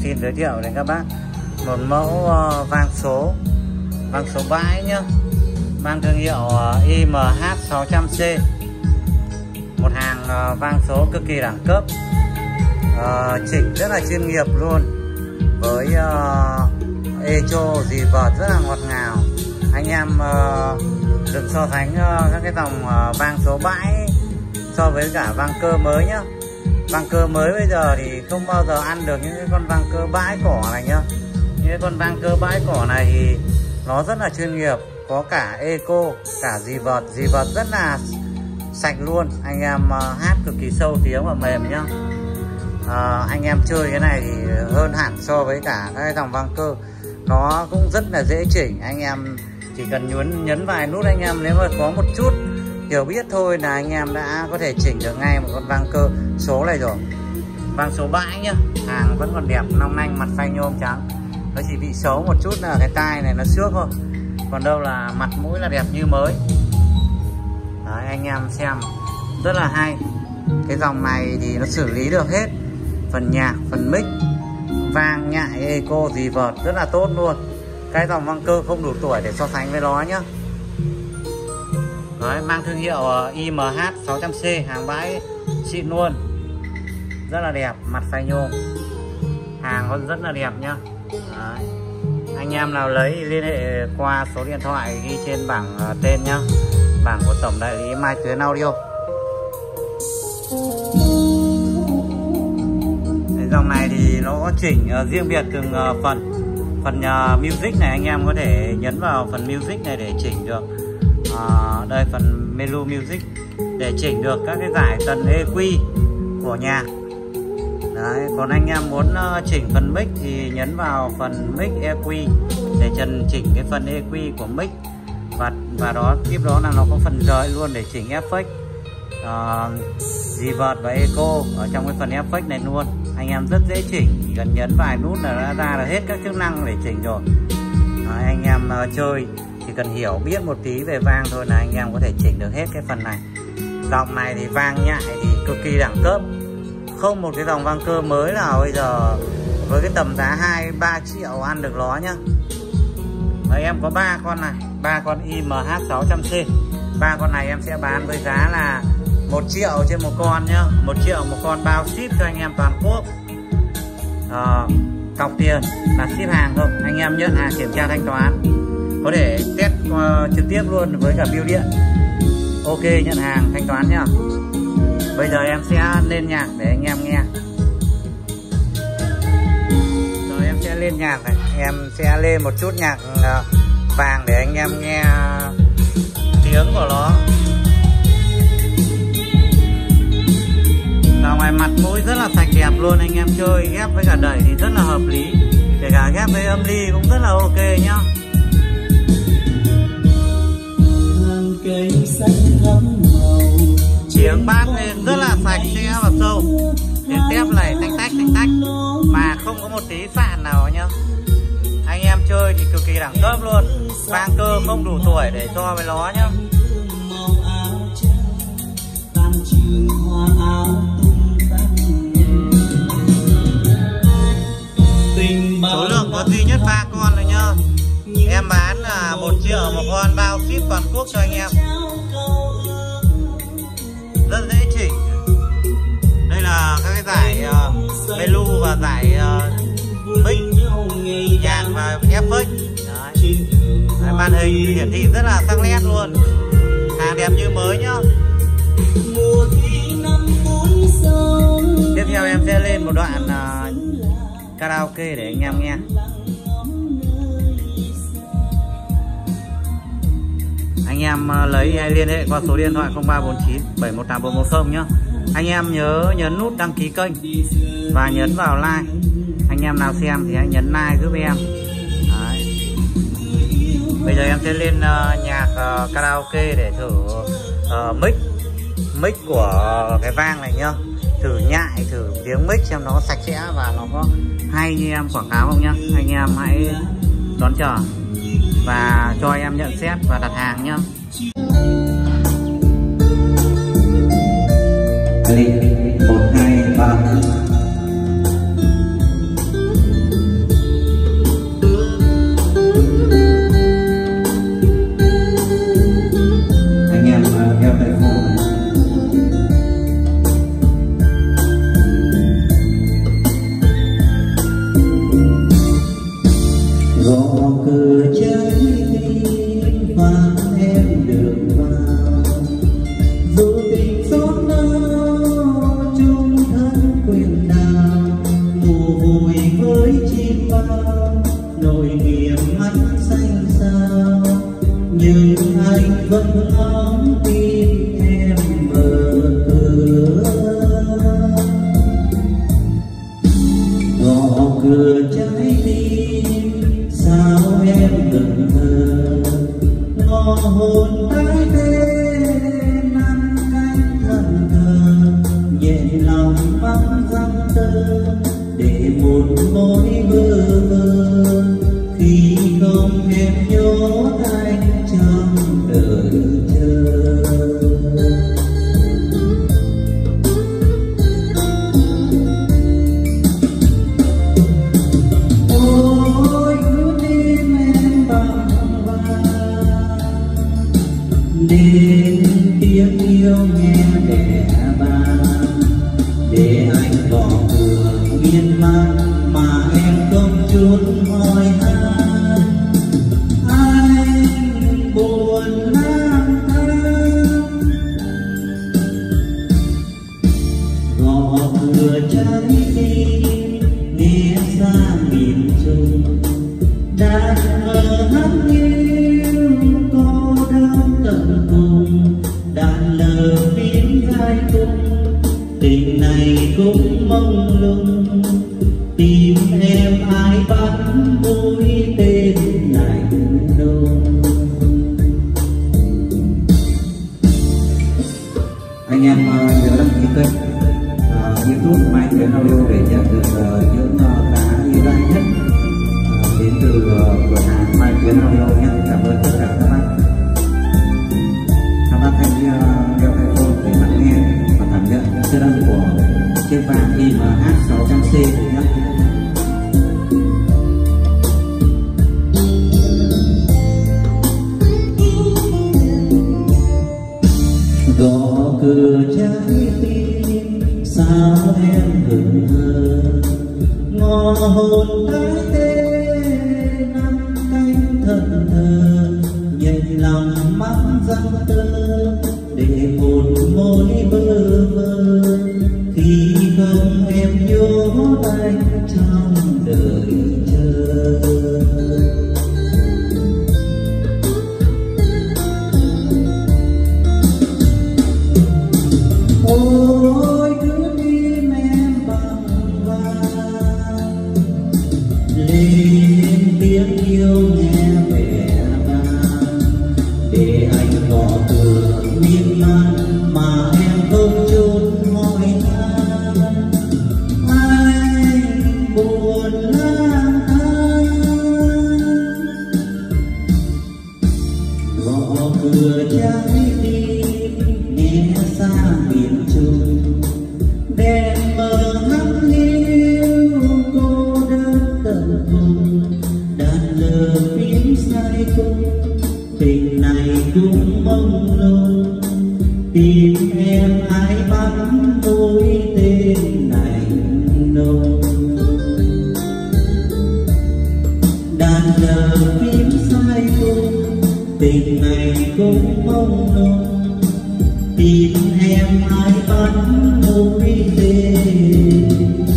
xin giới thiệu đến các bác một mẫu vang số bãi nhá, mang thương hiệu IMH600C, một hàng vang số cực kỳ đẳng cấp, chỉnh rất là chuyên nghiệp luôn, với echo dì vợt rất là ngọt ngào. Anh em đừng so sánh các cái dòng vang số bãi so với cả vang cơ mới nhá. Vang cơ mới bây giờ thì không bao giờ ăn được những cái con vang cơ bãi cỏ này nhá. Những cái con vang cơ bãi cỏ này thì nó rất là chuyên nghiệp, có cả echo, cả dì vợt rất là sạch luôn. Anh em hát cực kỳ sâu tiếng và mềm nhá. Anh em chơi cái này thì hơn hẳn so với cả các dòng vang cơ. Nó cũng rất là dễ chỉnh, anh em chỉ cần nhấn vài nút, anh em nếu mà có một chút hiểu biết thôi là anh em đã có thể chỉnh được ngay một con vang cơ số này rồi. Vang số bãi nhá, hàng vẫn còn đẹp, long lanh, mặt phay nhôm trắng. Nó chỉ bị xấu một chút là cái tai này nó xước thôi, còn đâu là mặt mũi là đẹp như mới. Đấy, anh em xem rất là hay. Cái dòng này thì nó xử lý được hết phần nhạc, phần mic, vang, nhại, echo, dì vợt rất là tốt luôn. Cái dòng vang cơ không đủ tuổi để so sánh với nó nhá. Đấy, mang thương hiệu IMH600C, hàng bãi xịn luôn, rất là đẹp, mặt phay nhôm, hàng còn rất là đẹp nhá. Đấy. Anh em nào lấy liên hệ qua số điện thoại ghi trên bảng tên nhá, bảng của tổng đại lý Mai Tuyến Audio. Cái dòng này thì nó có chỉnh riêng biệt từng phần music này, anh em có thể nhấn vào phần music này để chỉnh được. Đây phần menu music để chỉnh được các cái giải tần EQ của nhạc. Đấy, còn anh em muốn chỉnh phần mic thì nhấn vào phần mic EQ để chỉnh cái phần EQ của mic, và đó tiếp đó là nó có phần rời luôn để chỉnh effect, reverb và echo ở trong cái phần effect này luôn. Anh em rất dễ chỉnh, chỉ cần nhấn vài nút là đã ra được hết các chức năng để chỉnh rồi. Đấy, anh em chơi chỉ cần hiểu biết một tí về vang thôi là anh em có thể chỉnh được hết cái phần này. Dòng này thì vang nhại thì cực kỳ đẳng cấp, không một cái dòng vang cơ mới nào bây giờ với cái tầm giá 2-3 triệu ăn được nó nhá. Đấy, em có 3 con này, 3 con IMH600C. 3 con này em sẽ bán với giá là 1 triệu trên một con nhá, 1 triệu một con, bao ship cho anh em toàn quốc. Cọc tiền là ship hàng thôi, anh em nhận hàng kiểm tra thanh toán, có thể test trực tiếp luôn với cả bưu điện. Ok, nhận hàng thanh toán nhá. Bây giờ em sẽ lên nhạc để anh em nghe. Rồi em sẽ lên nhạc này, em sẽ lên một chút nhạc vàng để anh em nghe tiếng của nó. Dòng này mặt mũi rất là sạch đẹp luôn, anh em chơi ghép với cả đẩy thì rất là hợp lý, kể cả ghép với âm ly cũng rất là ok nhá. Tiếng bass lên rất là sạch sẽ và sâu, tiếng tép này tách tách mà không có một tí phản nào nhá. Anh em chơi thì cực kỳ đẳng cấp luôn, vang cơ không đủ tuổi để so với nó nhá. Số lượng có duy nhất 3 con rồi nhá. Em bán là 1 triệu một con, bao ship toàn quốc cho anh em. Rất dễ chỉnh. Đây là các cái giải menu và giải mic, nhạc và effect. Đấy, màn hình hiển thị rất là sắc nét luôn, hàng đẹp như mới nhá. Tiếp theo em sẽ lên một đoạn karaoke để anh em nghe. Anh em lấy hay liên hệ qua số điện thoại 0349 718 410 nhá. Anh em nhớ nhấn nút đăng ký kênh và nhấn vào like. Anh em nào xem thì hãy nhấn like giúp em. Đấy. Bây giờ em sẽ lên nhạc karaoke để thử mic của cái vang này nhá. Thử nhại, thử tiếng mic xem nó sạch sẽ và nó có hay như em quảng cáo không nhá. Anh em hãy đón chờ và cho em nhận xét và đặt hàng nhá. Click 1, 2, 3. nhưng anh vẫn ngóng tin em mở cửa. Gõ cửa trái tim sao em ngẩn ngơ, ngõ hồn tái tê nắm cánh thần thờ, nhẹ lòng vắng răng tơ để một mối bơ vơ. Khi không em nhớ anh trong đời chờ. Ôi cứ tim em bằng vàng, nên tiếng yêu nghe đẻ bàng, để anh bỏ cửa miên man mà em không chút hỏi han. Anh buồn lang thang gõ cửa trái tim nghe xa miền Trung, đã ngờ hắn yêu cô đơn tận cùng, đàn lờ biến gai cung, tình này cũng mông lung. Tìm em ai bắn mũi tên lạnh lùng. Anh em nhớ đăng ký kênh YouTube Mai Tiến Audio để nhận được những cá ưu đãi nhất đến từ cửa hàng Mai Tiến Audio nhé. Cảm ơn tất cả các bác. Các bác hãy đeo iPhone để bạn nghe và cảm nhận chất âm của chiếc vàng IMH600C nhé. Gõ cửa trái tim sao em hững hờ, ngõ hồn tái tê nắm cánh thần thờ, nhẹ lòng mắt răng tơ để một mối bơ vơ. Khi không em nhớ anh trong đời chờ. Ôi cứ tim em bằng vàng, lên tiếng yêu nghe vẻ vang, để anh gõ cửa miên man mà em không chút hỏi han. Anh buồn lang thang gõ cửa trái tim nghe xa miền Trung, đèn mờ ngắm yêu cô đơn tận cùng, đàn lờ phím say cung, tình này cũng mông lung. Tìm em ai bắn mũi tên lạnh lùng, đàn lờ phím say cung, tình này cũng mông lung. Tìm em ai bắn mũi tên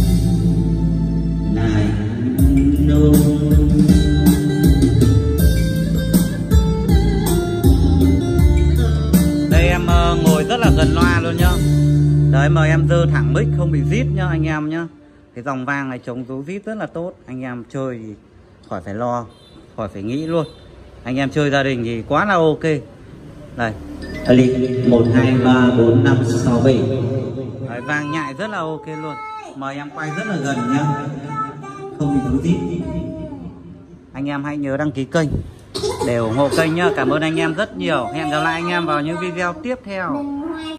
lạnh lùng. Đây em ngồi rất là gần loa luôn nhá. Đấy, mời em dơ thẳng mic không bị rít nhá anh em nhá. Cái dòng vang này chống rú rít rất là tốt. Anh em chơi thì khỏi phải lo, khỏi phải nghĩ luôn. Anh em chơi gia đình thì quá là ok. Đây Lịch 1, 2, 3, 4, 5, 6, 7. đấy, vang nhại rất là ok luôn. Mời em quay rất là gần nhá, không bị rú rít. Anh em hãy nhớ đăng ký kênh để ủng hộ kênh nhá. Cảm ơn anh em rất nhiều. Hẹn gặp lại anh em vào những video tiếp theo.